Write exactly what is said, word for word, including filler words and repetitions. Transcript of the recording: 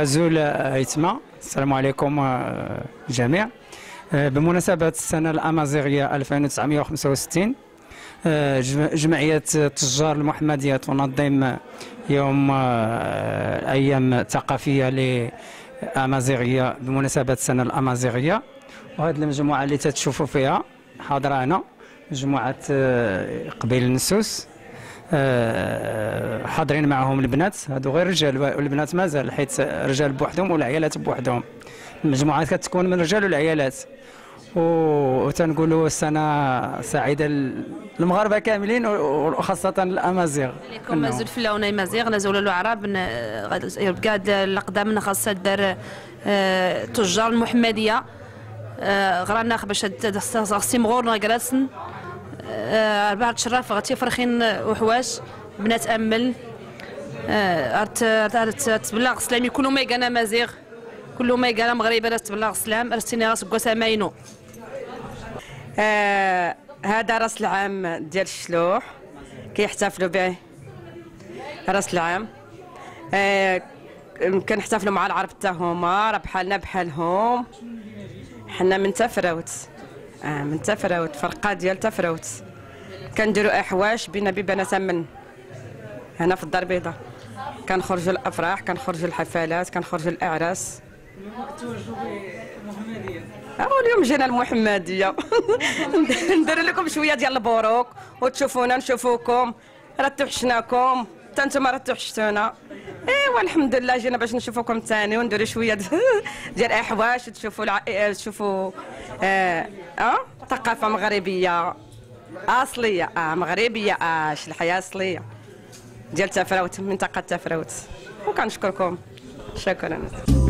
عزول هيتما. السلام عليكم الجميع. بمناسبة السنة الأمازيغية ألف وتسعمائة وخمسة وستين، جمعية التجار المحمدية تنظم يوم أيام ثقافية لأمازيغية بمناسبة السنة الأمازيغية. وهذه المجموعة اللي تتشوفوا فيها حاضرة هنا مجموعة قبيل النسوس، حاضرين معهم البنات. هادو غير رجال والبنات مازال، حيت رجال بوحدهم والعيالات بوحدهم. المجموعات كتكون من الرجال والعيالات. وتنقولوا السنه سعيده للمغاربه كاملين وخاصه الامازيغ. عليكم زلفله ونيمازيغ نزول العرب يبقى الاقدام خاصه دار تجار المحمديه غرانا باش سيمغور جلسن بعد شراف غتي فرخين وحواش بنات امل تبلغ سلامي كل ما يقانا مازيغ كل ما يقانا مغربي راس تبلغ سلام ارسيني راس كوسا ماينو. آه هذا راس العام ديال الشلوح كيحتفلوا به راس العام. آه كنحتفلوا مع العرب حتى هما راه بحالنا بحالهم. حنا من تفراوت اه من تفراوت فرقه ديال تفراوت. كنديروا احواش بينا ببنات من هنا في الدار البيضاء. كنخرجوا الافراح، كنخرجوا الحفلات، كنخرجوا الاعراس. أهو اليوم جينا المحمديه ندير لكم شويه ديال البروك وتشوفونا نشوفوكم. راه توحشناكم حتى نتوما راه توحشتونا. ايوا الحمد لله جينا باش نشوفوكم ثاني ونديروا شويه ديال احواش تشوفوا الع... تشوفوا اه, آه؟ ثقافه مغربيه اصليه اه مغربيه اش الحياه اصليه ديال تفراوت منطقه تفراوت. وكنشكركم شكرا.